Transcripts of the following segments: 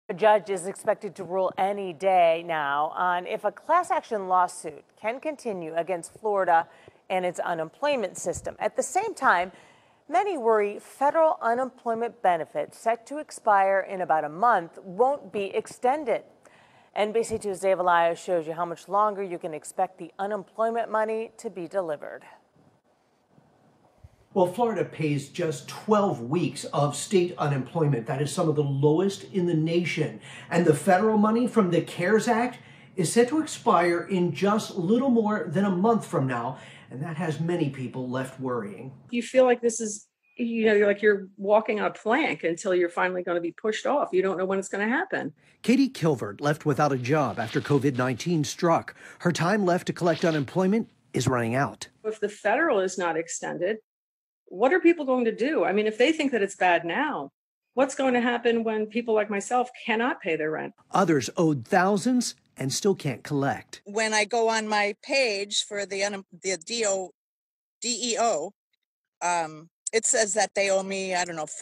A judge is expected to rule any day now on if a class action lawsuit can continue against Florida and its unemployment system. At the same time, many worry federal unemployment benefits set to expire in about a month won't be extended. NBC2's Dave Elias shows you how much longer you can expect the unemployment money to be delivered. Well, Florida pays just 12 weeks of state unemployment. That is some of the lowest in the nation. And the federal money from the CARES Act is set to expire in just little more than a month from now. And that has many people left worrying. You feel like this is, you're walking on a plank until you're finally going to be pushed off. You don't know when it's going to happen. Katie Kilvert left without a job after COVID-19 struck. Her time left to collect unemployment is running out. If the federal is not extended, what are people going to do? I mean, if they think that it's bad now, what's going to happen when people like myself cannot pay their rent? Others owed thousands and still can't collect. When I go on my page for the DEO, it says that they owe me, I don't know,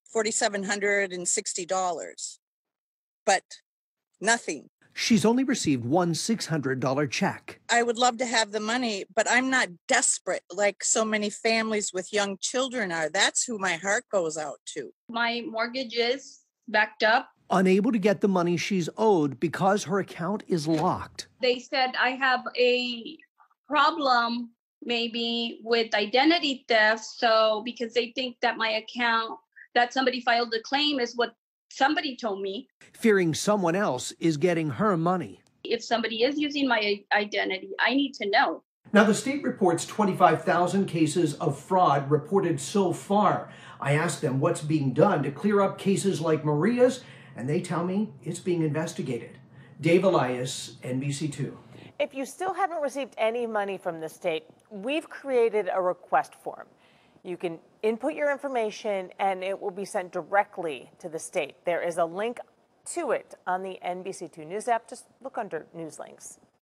$4,760, but nothing. She's only received one $600 check. I would love to have the money, but I'm not desperate like so many families with young children are. That's who my heart goes out to. My mortgage is backed up. Unable to get the money she's owed because her account is locked. They said I have a problem maybe with identity theft. So because they think that my account, that somebody filed a claim is what somebody told me. Fearing someone else is getting her money. If somebody is using my identity, I need to know. Now, the state reports 25,000 cases of fraud reported so far. I asked them what's being done to clear up cases like Maria's, and they tell me it's being investigated. Dave Elias, NBC2. If you still haven't received any money from the state, we've created a request form. You can input your information and it will be sent directly to the state. There is a link to it on the NBC2 News app. Just look under News Links.